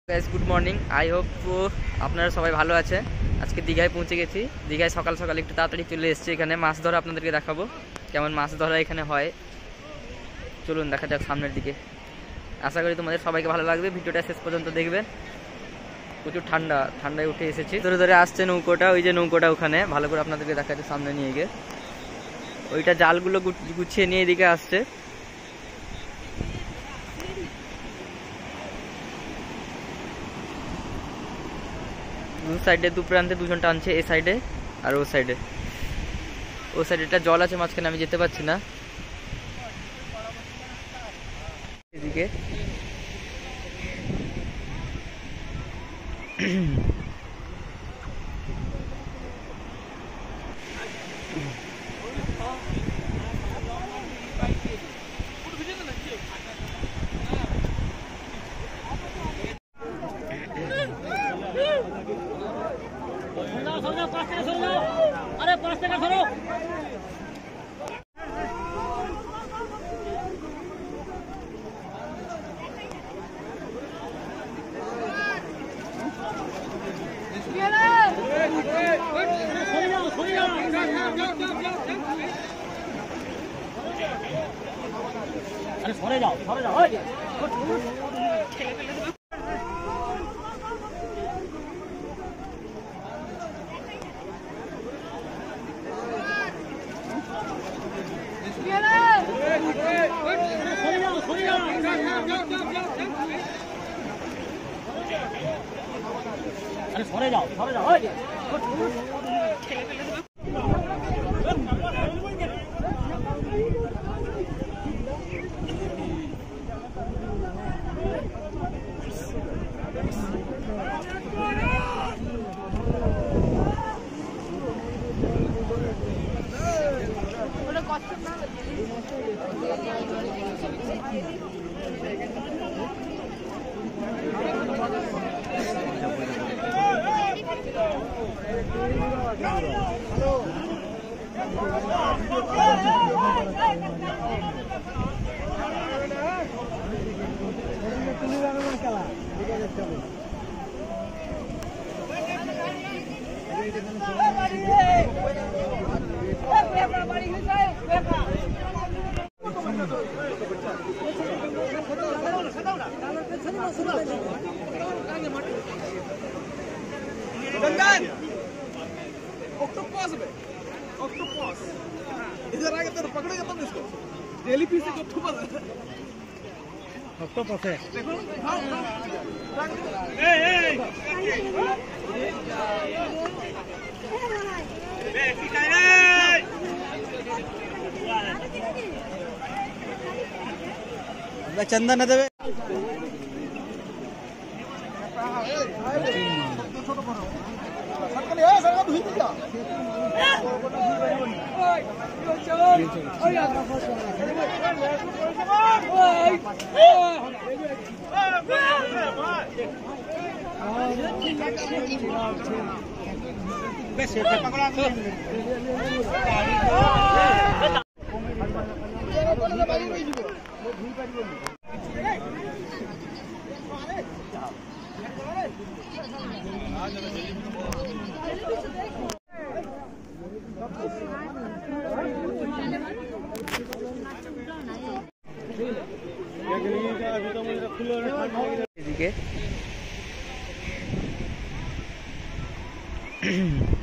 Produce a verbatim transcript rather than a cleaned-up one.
Guys good morning, I hope আপনারা সবাই ভালো আছে। আজকে দীঘায় পৌঁছে গেছি। দীঘায় সকাল সকাল একটু তাড়াতাড়ি চলে এসেছি। এখানে মাছ ধরা আপনাদেরকে দেখাবো, কেমন মাছ ধরা এখানে হয়। চলুন দেখা যাক সামনের দিকে। আশা করি তোমাদের সবাইকে ভালো লাগবে, ভিডিওটা শেষ পর্যন্ত দেখবেন। প্রচুর ঠান্ডা, ঠান্ডায় উঠে এসেছি। ধরে ধরে আসছে নৌকোটা, ওই যে নৌকোটা ওখানে ভালো করে আপনাদেরকে দেখাচ্ছে সামনে নিয়ে গিয়ে। ওইটা জালগুলো গুছিয়ে নিয়ে এদিকে আসছে। দু সাইডে দু প্রান্তে দুজন টানছে, এই সাইডে আর ও সাইডে। ও সাইডে একটা জল আছে মাঝখানে, আমি যেতে পারছি না এদিকে। अरे पाँच टका धरो। अरे सरे जाओ सरे जाओ। अरे सरे जाओ सरे जाओ। गंगन ऑक्टोपस में ऑक्टोपस इधर आके तो पकड़ेगा तुम इसको। डेली पीस एक ऑक्टोपस है। ऑक्टोपस है देखो। ए ए ए पिटाई रे चंदन न देवे। এদিকে